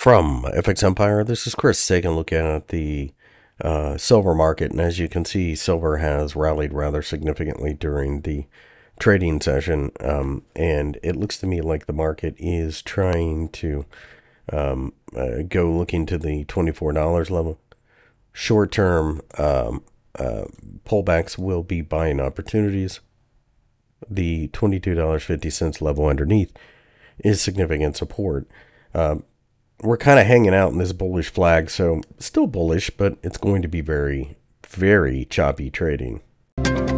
From FX Empire, this is Chris taking a look at the silver market. And as you can see, silver has rallied rather significantly during the trading session. And it looks to me like the market is trying to go looking to the $24 level. Short-term pullbacks will be buying opportunities. The $22.50 level underneath is significant support. We're kind of hanging out in this bullish flag, so still bullish, but it's going to be very, very choppy trading.